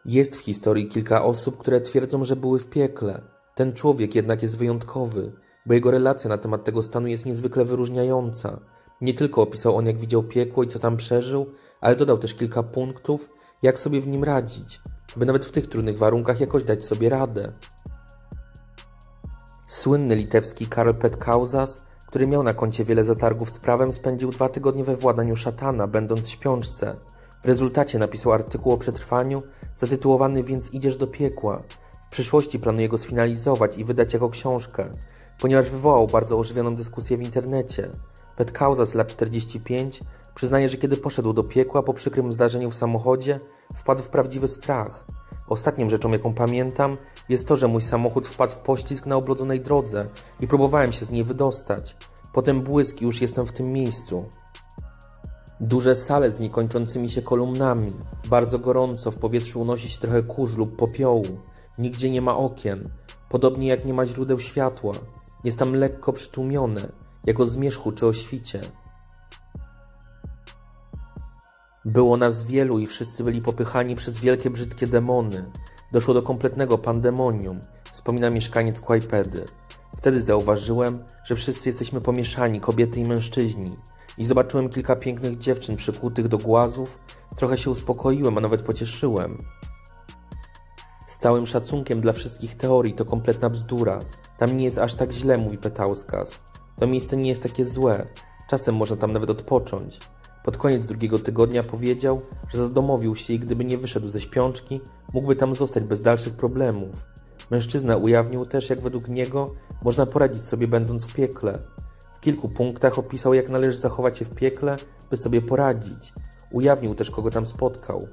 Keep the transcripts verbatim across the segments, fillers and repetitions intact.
Jest w historii kilka osób, które twierdzą, że były w piekle. Ten człowiek jednak jest wyjątkowy, bo jego relacja na temat tego stanu jest niezwykle wyróżniająca. Nie tylko opisał on, jak widział piekło i co tam przeżył, ale dodał też kilka punktów, jak sobie w nim radzić, by nawet w tych trudnych warunkach jakoś dać sobie radę. Słynny litewski Karl Petkauskas, który miał na koncie wiele zatargów z prawem, spędził dwa tygodnie we władaniu szatana, będąc w śpiączce. W rezultacie napisał artykuł o przetrwaniu, zatytułowany Więc idziesz do piekła. W przyszłości planuje go sfinalizować i wydać jako książkę, ponieważ wywołał bardzo ożywioną dyskusję w internecie. Petkauskas, lat czterdzieści pięć, przyznaje, że kiedy poszedł do piekła po przykrym zdarzeniu w samochodzie, wpadł w prawdziwy strach. Ostatnią rzeczą, jaką pamiętam, jest to, że mój samochód wpadł w poślizg na oblodzonej drodze i próbowałem się z niej wydostać. Potem błysk i już jestem w tym miejscu. Duże sale z niekończącymi się kolumnami. Bardzo gorąco, w powietrzu unosi się trochę kurz lub popiołu. Nigdzie nie ma okien. Podobnie jak nie ma źródeł światła. Jest tam lekko przytłumione, jak o zmierzchu czy o świcie. Było nas wielu i wszyscy byli popychani przez wielkie, brzydkie demony. Doszło do kompletnego pandemonium, wspomina mieszkaniec Kłajpedy. Wtedy zauważyłem, że wszyscy jesteśmy pomieszani, kobiety i mężczyźni. I zobaczyłem kilka pięknych dziewczyn przykutych do głazów. Trochę się uspokoiłem, a nawet pocieszyłem. Z całym szacunkiem dla wszystkich teorii, to kompletna bzdura. Tam nie jest aż tak źle, mówi Petkauskas. To miejsce nie jest takie złe. Czasem można tam nawet odpocząć. Pod koniec drugiego tygodnia powiedział, że zadomowił się i gdyby nie wyszedł ze śpiączki, mógłby tam zostać bez dalszych problemów. Mężczyzna ujawnił też, jak według niego można poradzić sobie będąc w piekle. W kilku punktach opisał, jak należy zachować się w piekle, by sobie poradzić. Ujawnił też, kogo tam spotkał.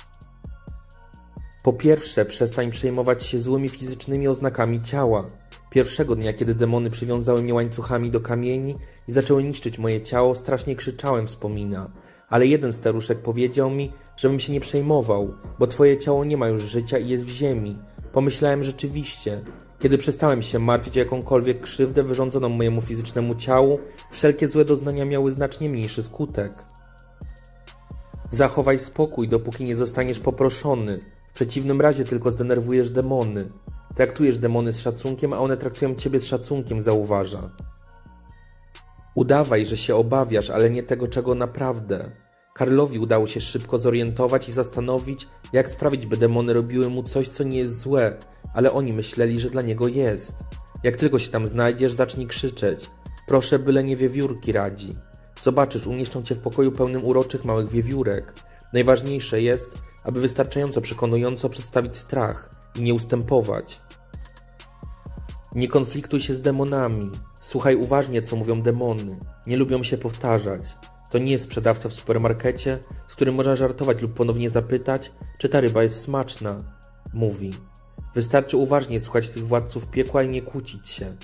Po pierwsze, przestań przejmować się złymi fizycznymi oznakami ciała. Pierwszego dnia, kiedy demony przywiązały mnie łańcuchami do kamieni i zaczęły niszczyć moje ciało, strasznie krzyczałem, wspomina. Ale jeden staruszek powiedział mi, żebym się nie przejmował, bo twoje ciało nie ma już życia i jest w ziemi. Pomyślałem rzeczywiście. Kiedy przestałem się martwić o jakąkolwiek krzywdę wyrządzoną mojemu fizycznemu ciału, wszelkie złe doznania miały znacznie mniejszy skutek. Zachowaj spokój, dopóki nie zostaniesz poproszony. W przeciwnym razie tylko zdenerwujesz demony. Traktujesz demony z szacunkiem, a one traktują ciebie z szacunkiem, zauważa. Udawaj, że się obawiasz, ale nie tego, czego naprawdę. Karlowi udało się szybko zorientować i zastanowić, jak sprawić, by demony robiły mu coś, co nie jest złe, ale oni myśleli, że dla niego jest. Jak tylko się tam znajdziesz, zacznij krzyczeć. Proszę, byle nie wiewiórki, radzi. Zobaczysz, umieszczą cię w pokoju pełnym uroczych małych wiewiórek. Najważniejsze jest, aby wystarczająco przekonująco przedstawić strach i nie ustępować. Nie konfliktuj się z demonami. Słuchaj uważnie, co mówią demony. Nie lubią się powtarzać. To nie jest sprzedawca w supermarkecie, z którym można żartować lub ponownie zapytać, czy ta ryba jest smaczna. Mówi. Wystarczy uważnie słuchać tych władców piekła i nie kłócić się.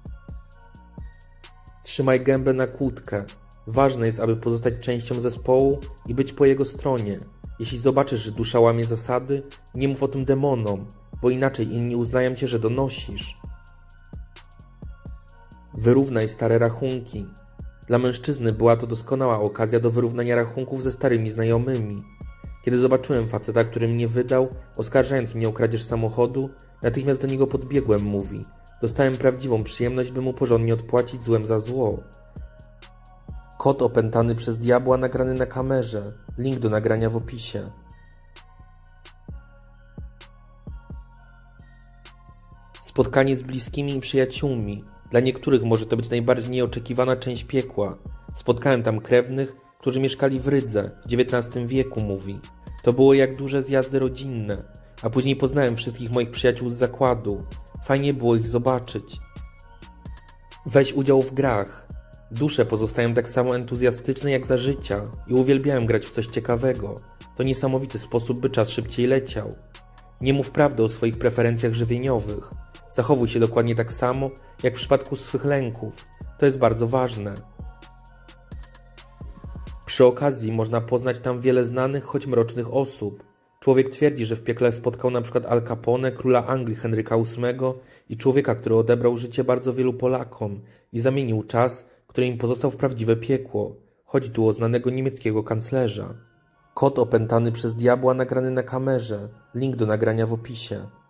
Trzymaj gębę na kłódkę. Ważne jest, aby pozostać częścią zespołu i być po jego stronie. Jeśli zobaczysz, że dusza łamie zasady, nie mów o tym demonom, bo inaczej inni uznają cię, że donosisz. Wyrównaj stare rachunki. Dla mężczyzny była to doskonała okazja do wyrównania rachunków ze starymi znajomymi. Kiedy zobaczyłem faceta, który mnie wydał, oskarżając mnie o kradzież samochodu, natychmiast do niego podbiegłem, mówi. Dostałem prawdziwą przyjemność, by mu porządnie odpłacić złem za zło. Kot opętany przez diabła nagrany na kamerze. Link do nagrania w opisie. Spotkanie z bliskimi i przyjaciółmi. Dla niektórych może to być najbardziej nieoczekiwana część piekła. Spotkałem tam krewnych, którzy mieszkali w Rydze w dziewiętnastym wieku, mówi. To było jak duże zjazdy rodzinne, a później poznałem wszystkich moich przyjaciół z zakładu. Fajnie było ich zobaczyć. Weź udział w grach. Dusze pozostają tak samo entuzjastyczne jak za życia i uwielbiałem grać w coś ciekawego. To niesamowity sposób, by czas szybciej leciał. Nie mów prawdy o swoich preferencjach żywieniowych. Zachowuj się dokładnie tak samo, jak w przypadku swych lęków. To jest bardzo ważne. Przy okazji można poznać tam wiele znanych, choć mrocznych osób. Człowiek twierdzi, że w piekle spotkał na przykład Al Capone, króla Anglii Henryka ósmego i człowieka, który odebrał życie bardzo wielu Polakom i zamienił czas, który im pozostał, w prawdziwe piekło. Chodzi tu o znanego niemieckiego kanclerza. Kot opętany przez diabła nagrany na kamerze. Link do nagrania w opisie.